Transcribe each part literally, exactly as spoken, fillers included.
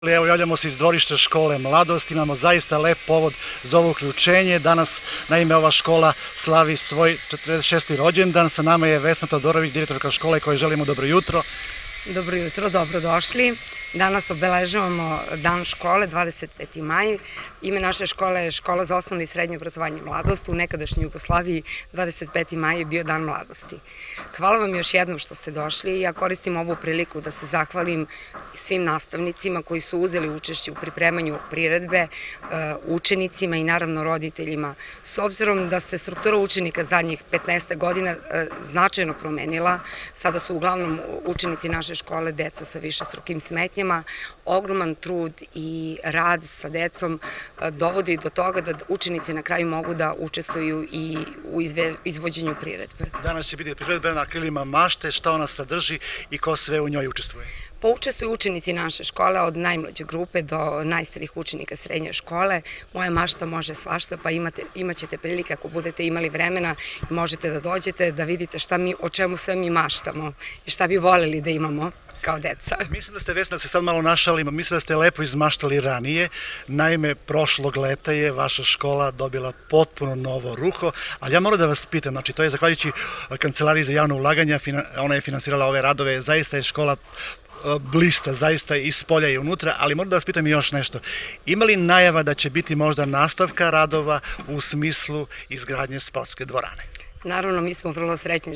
Evo, javljamo se iz dvorišta škole Mladost, imamo zaista lep povod za ovo uključenje. Danas, naime, ova škola slavi svoj četrdeset šesti rođendan. Sa nama je Vesna Todorović, direktorka škole, kojoj želimo dobro jutro. Dobro jutro, dobrodošli. Danas obeležavamo Dan škole, dvadeset peti maj. Ime naše škole je Škola za osnovno i srednje obrazovanje Mladost. U nekadašnjoj Jugoslaviji dvadeset peti maj je bio Dan mladosti. Hvala vam još jednom što ste došli. Ja koristim ovu priliku da se zahvalim svim nastavnicima koji su uzeli učešće u pripremanju priredbe, učenicima i naravno roditeljima. S obzirom da se struktura učenika zadnjih petnaest godina značajno promenila, sada su uglavnom učenici naše škole deca sa višestrukim smetnjama, ogroman trud i rad sa decom dovodi do toga da učenici na kraju mogu da učestvuju i u izvođenju priredbe. Danas će biti priredba na krilima mašte, šta ona sadrži i ko sve u njoj učestvuje? Pa učestvuju učenici naše škole od najmlađe grupe do najstarijih učenika srednje škole. Moja mašta može svašta, pa imat ćete prilike ako budete imali vremena i možete da dođete da vidite o čemu sve mi maštamo i šta bi voljeli da imamo kao deca. Mislim da ste, Vesna, da se sad malo našalimo, mislim da ste lepo izmaštali ranije. Naime, prošlog leta je vaša škola dobila potpuno novo ruho, ali ja moram da vas pitam, znači to je zahvaljujući Kancelariji za javno ulaganja, ona je finansirala ove radove, zaista je škola blista, zaista iz polja i unutra, ali moram da vas pitam još nešto. Ima li najava da će biti možda nastavka radova u smislu izgradnje sportske dvorane? Naravno, mi smo vrlo srećni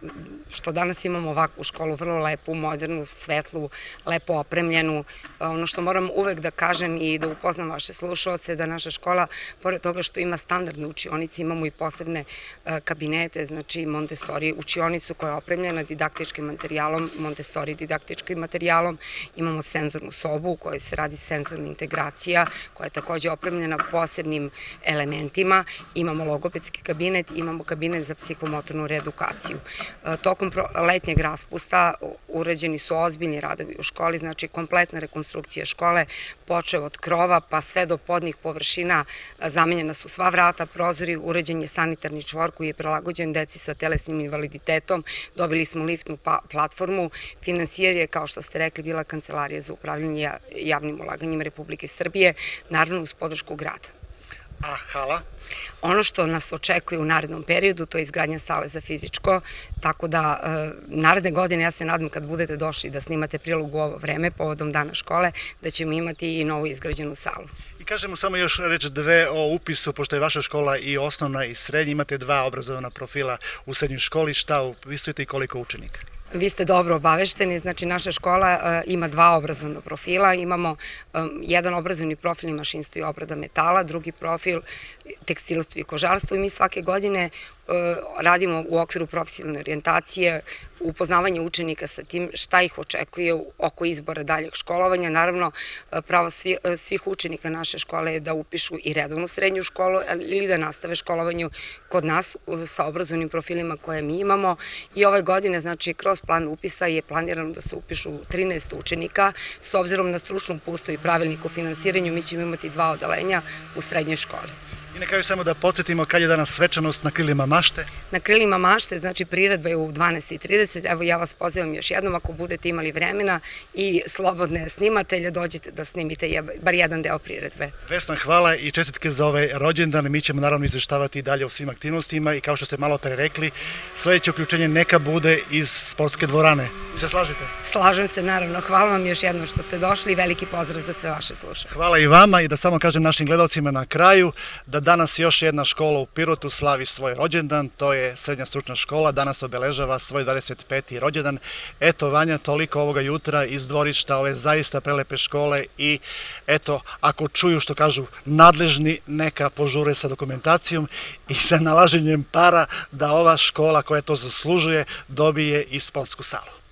što danas imamo ovakvu školu, vrlo lepu, modernu, svetlu, lepo opremljenu. Ono što moram uvek da kažem i da upoznam vaše slušaoce, da naša škola, pored toga što ima standardne učionice, imamo i posebne kabinete, znači Montessori učionicu koja je opremljena didaktičkim materijalom, Montessori didaktičkim materijalom, imamo senzornu sobu u kojoj se radi senzorna integracija, koja je takođe opremljena posebnim elementima, imamo logopedski kabinet, imamo kabinet za psihomotornu reedukaciju. Tokom letnjeg raspusta urađeni su ozbiljni radovi u školi, znači kompletna rekonstrukcija škole, počev od krova pa sve do podnih površina, zamenjena su sva vrata, prozori, urađen je sanitarni čvor koji je prilagođen deci sa telesnim invaliditetom, dobili smo liftnu platformu, finansijer je, kao što ste rekli, bila Kancelarija za upravljanje javnim ulaganjima Republike Srbije, naravno uz podršku grada. A hala? Ono što nas očekuje u narednom periodu, to je izgradnja sale za fizičko, tako da naredne godine, ja se nadam kad budete došli da snimate prilog u ovo vreme, povodom Dana škole, da ćemo imati i novu izgrađenu salu. I kažemo samo još reč dve o upisu, pošto je vaša škola i osnovna i srednja, imate dva obrazovna profila u srednjoj školi, šta upisujete i koliko učenika? Vi ste dobro obavešteni, znači naša škola ima dva obrazovna profila, imamo jedan obrazovni profil mašinstvo i obrada metala, drugi profil tekstilstvo i kožarstvo i mi svake godine radimo u okviru profesionalne orijentacije, upoznavanje učenika sa tim šta ih očekuje oko izbora daljeg školovanja. Naravno, pravo svih učenika naše škole je da upišu i redovnu srednju školu ili da nastave školovanje kod nas sa obrazovnim profilima koje mi imamo i ove godine, znači, kroz plan upisa je planirano da se upišu trinaest učenika. S obzirom na stručnu uputstvo i pravilnik o finansiranju, mi ćemo imati dva odeljenja u srednjoj školi. I na kraju samo da podsjetimo kad je danas svečanost na krilima mašte. Na krilima mašte, znači priredba je u dvanaest i trideset, evo ja vas pozivam još jednom ako budete imali vremena i slobodne snimatelje, dođite da snimite bar jedan deo priredbe. Vesna, hvala i čestitke za ovaj rođendan, mi ćemo naravno izveštavati i dalje o svim aktivnostima i kao što ste malo pre rekli, sledeće uključenje neka bude iz sportske dvorane. Se slažete? Slažem se, naravno. Hvala vam još jednom što ste došli i veliki pozdrav za sve vaše slušaoce. Hvala i vama i da samo kažem našim gledalcima na kraju da danas još jedna škola u Pirotu slavi svoj rođendan, to je srednja stručna škola, danas obeležava svoj dvadeset peti rođendan. Eto, Vanja, toliko ovoga jutra iz dvorišta ove zaista prelepe škole i eto, ako čuju što kažu nadležni, neka požure sa dokumentacijom i sa nalaženjem para da ova škola koja to zaslužuje dobije i sportsku salu.